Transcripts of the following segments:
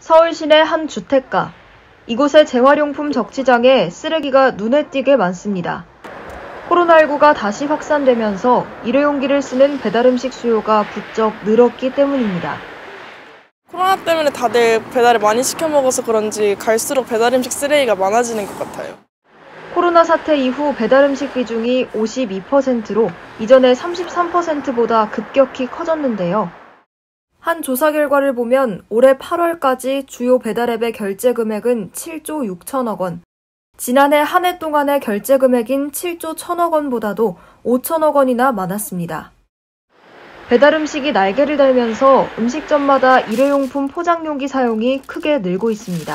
서울 시내 한 주택가. 이곳의 재활용품 적치장에 쓰레기가 눈에 띄게 많습니다. 코로나19가 다시 확산되면서 일회용기를 쓰는 배달음식 수요가 부쩍 늘었기 때문입니다. 코로나 때문에 다들 배달을 많이 시켜 먹어서 그런지 갈수록 배달음식 쓰레기가 많아지는 것 같아요. 코로나 사태 이후 배달음식 비중이 52%로 이전의 33%보다 급격히 커졌는데요. 한 조사 결과를 보면 올해 8월까지 주요 배달앱의 결제 금액은 7조 6천억 원, 지난해 한 해 동안의 결제 금액인 7조 1천억 원보다도 5천억 원이나 많았습니다. 배달음식이 날개를 달면서 음식점마다 일회용품 포장용기 사용이 크게 늘고 있습니다.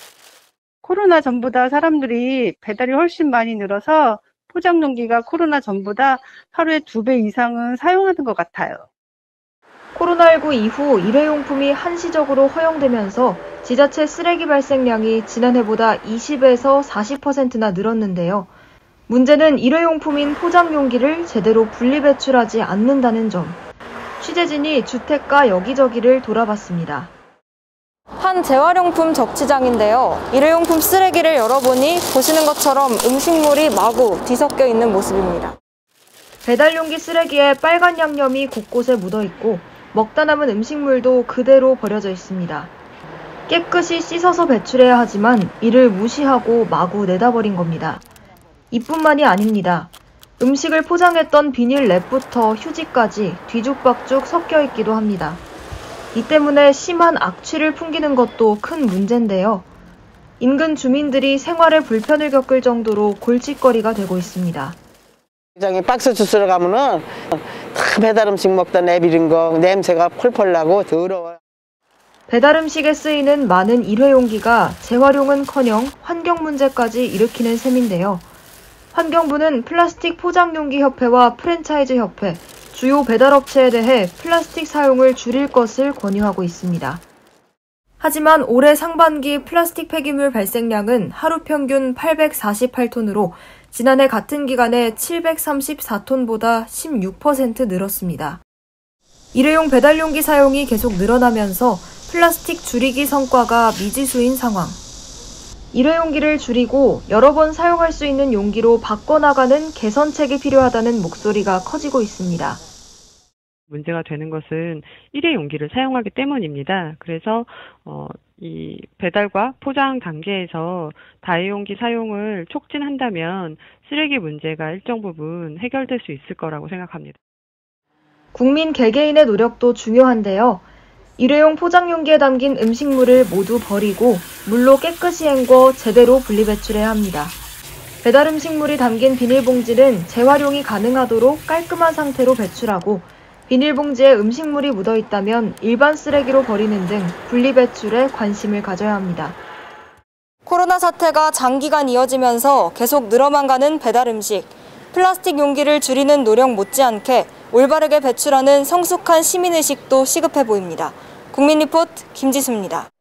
코로나 전보다 사람들이 배달이 훨씬 많이 늘어서 포장용기가 코로나 전보다 하루에 2배 이상은 사용하는 것 같아요. 코로나19 이후 일회용품이 한시적으로 허용되면서 지자체 쓰레기 발생량이 지난해보다 20에서 40%나 늘었는데요. 문제는 일회용품인 포장용기를 제대로 분리배출하지 않는다는 점. 취재진이 주택가 여기저기를 돌아봤습니다. 한 재활용품 적치장인데요. 일회용품 쓰레기를 열어보니 보시는 것처럼 음식물이 마구 뒤섞여 있는 모습입니다. 배달용기 쓰레기에 빨간 양념이 곳곳에 묻어 있고 먹다 남은 음식물도 그대로 버려져 있습니다. 깨끗이 씻어서 배출해야 하지만 이를 무시하고 마구 내다버린 겁니다. 이뿐만이 아닙니다. 음식을 포장했던 비닐 랩부터 휴지까지 뒤죽박죽 섞여 있기도 합니다. 이 때문에 심한 악취를 풍기는 것도 큰 문제인데요. 인근 주민들이 생활에 불편을 겪을 정도로 골칫거리가 되고 있습니다. 저기 박스 주스러 가면은 다 배달 음식 먹다 내비린 거 냄새가 펄펄 나고 더러워요. 배달 음식에 쓰이는 많은 일회용기가 재활용은커녕 환경 문제까지 일으키는 셈인데요. 환경부는 플라스틱 포장용기 협회와 프랜차이즈 협회, 주요 배달업체에 대해 플라스틱 사용을 줄일 것을 권유하고 있습니다. 하지만 올해 상반기 플라스틱 폐기물 발생량은 하루 평균 848톤으로 지난해 같은 기간에 734톤보다 16% 늘었습니다. 일회용 배달용기 사용이 계속 늘어나면서 플라스틱 줄이기 성과가 미지수인 상황. 일회용기를 줄이고 여러 번 사용할 수 있는 용기로 바꿔나가는 개선책이 필요하다는 목소리가 커지고 있습니다. 문제가 되는 것은 일회용기를 사용하기 때문입니다. 그래서 이 배달과 포장 단계에서 다회용기 사용을 촉진한다면 쓰레기 문제가 일정 부분 해결될 수 있을 거라고 생각합니다. 국민 개개인의 노력도 중요한데요. 일회용 포장용기에 담긴 음식물을 모두 버리고 물로 깨끗이 헹궈 제대로 분리배출해야 합니다. 배달 음식물이 담긴 비닐봉지는 재활용이 가능하도록 깔끔한 상태로 배출하고 비닐봉지에 음식물이 묻어 있다면 일반 쓰레기로 버리는 등 분리배출에 관심을 가져야 합니다. 코로나 사태가 장기간 이어지면서 계속 늘어만 가는 배달 음식. 플라스틱 용기를 줄이는 노력 못지않게 올바르게 배출하는 성숙한 시민의식도 시급해 보입니다. 국민리포트 김지수입니다.